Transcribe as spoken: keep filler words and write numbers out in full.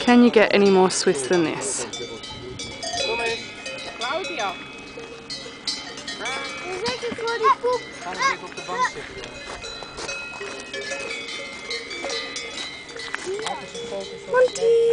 Can you get any more Swiss than this? Claudia. Dan zet je voor die poep. Ga nog even op de bank zitten. Monty.